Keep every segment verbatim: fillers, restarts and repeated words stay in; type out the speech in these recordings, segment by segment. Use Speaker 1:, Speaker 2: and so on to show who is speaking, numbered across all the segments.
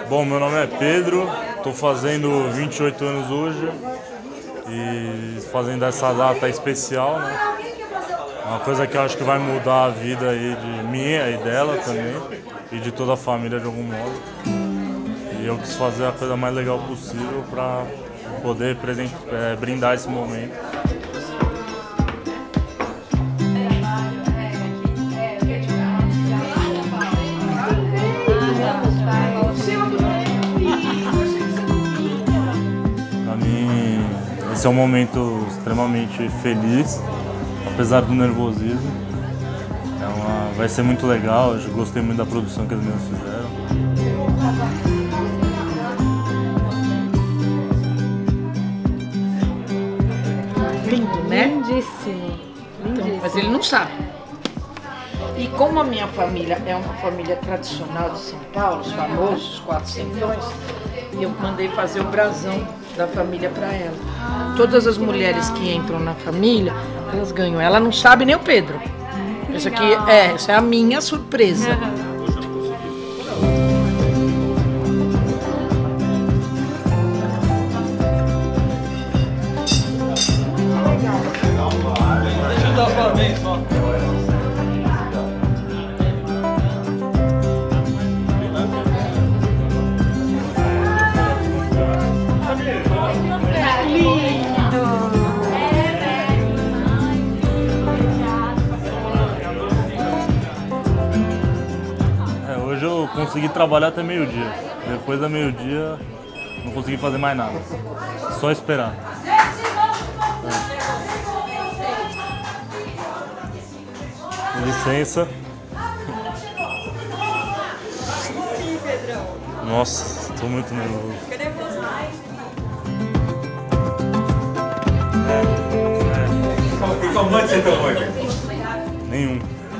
Speaker 1: Bom, meu nome é Pedro, estou fazendo vinte e oito anos hoje e fazendo essa data especial, né? Uma coisa que eu acho que vai mudar a vida aí de minha e dela também e de toda a família de algum modo. E eu quis fazer a coisa mais legal possível para poder presente, é, brindar esse momento. Para mim, esse é um momento extremamente feliz, apesar do nervosismo. É uma, vai ser muito legal, eu gostei muito da produção que as meninas fizeram.
Speaker 2: Lindo, né?
Speaker 3: Lindíssimo. Lindíssimo.
Speaker 2: Então, mas ele não sabe. E como a minha família é uma família tradicional de São Paulo, os famosos quatro centões, eu mandei fazer o brasão da família para ela. Todas as mulheres que entram na família, elas ganham. Ela não sabe nem o Pedro. Essa aqui é, essa é a minha surpresa.
Speaker 1: Hoje eu consegui trabalhar até meio-dia. Depois da meio-dia, não consegui fazer mais nada. Só esperar. Com licença. Nossa, tô muito nervoso.
Speaker 4: E qual mãe você tomou aqui?
Speaker 1: Nenhum.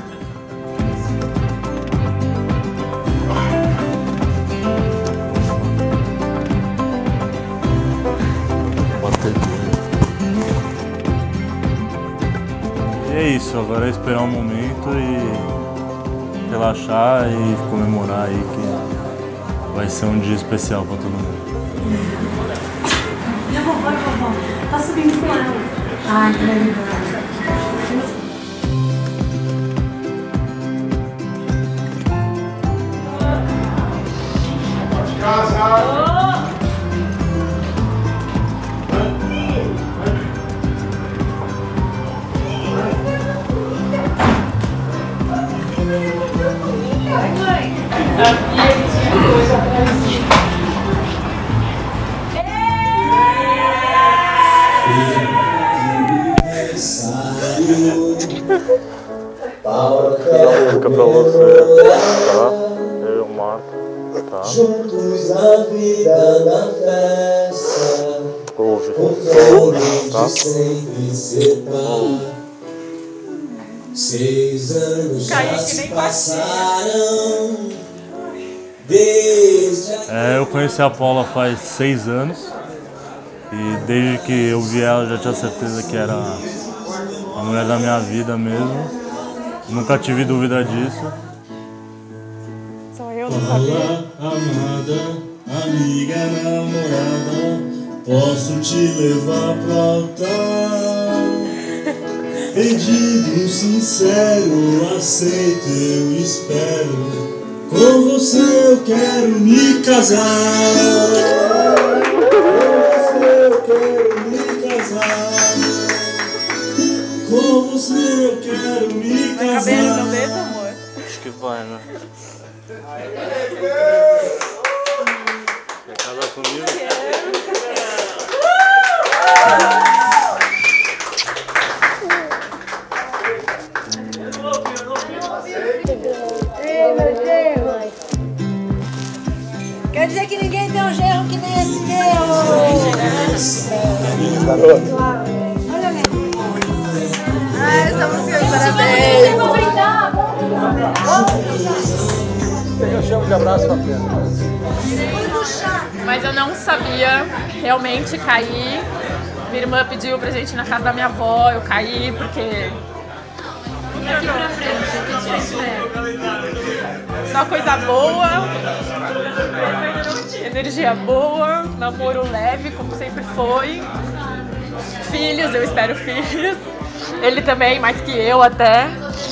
Speaker 1: E é isso, agora é esperar um momento e relaxar e comemorar aí que vai ser um dia especial para todo mundo.
Speaker 5: E a vovó, a vovó, tá subindo com ela. Ai, que legal.
Speaker 1: Fica pra você, tá? Eu, Marco, tá?
Speaker 6: Juntos na vida, na festa.
Speaker 1: Ouve,
Speaker 6: tá? Sempre ser par. Seis anos já se passaram. Desde a...
Speaker 1: É, eu conheci a Paula faz seis anos. E desde que eu vi ela, já tinha certeza que era a mulher da minha vida mesmo. Nunca tive dúvida disso.
Speaker 3: Só eu não sabia.
Speaker 6: Olá, amada, amiga, namorada, posso te levar pro altar. Pedido sincero, aceito, eu espero. Com você eu quero me casar. Com você eu quero me casar. Com você eu quero me casar.
Speaker 3: Vai caber no dedo, amor?
Speaker 1: Acho que vai, né? Quer casar comigo?
Speaker 5: Ei, meu Deus. Quer dizer que ninguém tem um genro que nem esse meu. Olha ali.
Speaker 3: Ai, essa música de parabéns.
Speaker 5: Vamos brindar.
Speaker 4: Eu chamo de abraço pra frente.
Speaker 3: Mas eu não sabia realmente cair. Minha irmã pediu pra gente ir na casa da minha avó, eu caí porque...
Speaker 5: Aqui pra frente, aqui de frente.
Speaker 3: Só coisa boa. energia boa, namoro leve, como sempre foi. Filhos, eu espero filhos. Ele também, mais que eu até.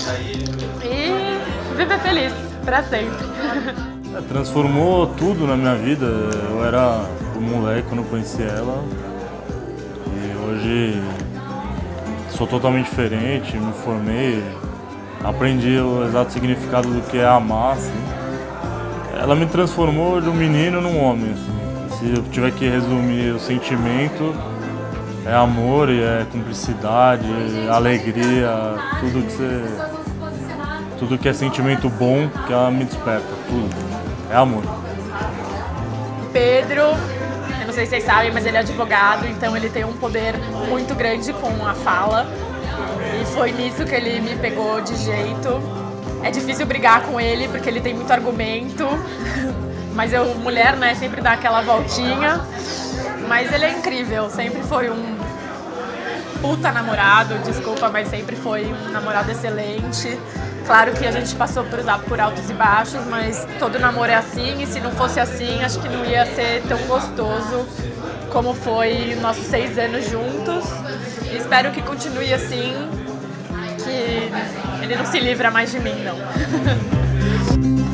Speaker 3: E viver feliz, pra sempre.
Speaker 1: É, transformou tudo na minha vida. Eu era um moleque quando eu conheci ela. E hoje sou totalmente diferente, me formei, aprendi o exato significado do que é amar, assim. Ela me transformou de um menino num homem, assim. Se eu tiver que resumir o sentimento, é amor, e é cumplicidade, é alegria, tudo que você, tudo que é sentimento bom que ela me desperta, tudo. É amor.
Speaker 3: Pedro, eu não sei se vocês sabem, mas ele é advogado, então ele tem um poder muito grande com a fala. E foi nisso que ele me pegou de jeito. É difícil brigar com ele porque ele tem muito argumento, mas eu, mulher, né, sempre dá aquela voltinha. Mas ele é incrível, sempre foi um puta namorado, desculpa, mas sempre foi um namorado excelente. Claro que a gente passou por, por altos e baixos, mas todo namoro é assim, e se não fosse assim, acho que não ia ser tão gostoso como foi nossos seis anos juntos. E espero que continue assim, que ele não se livra mais de mim, não.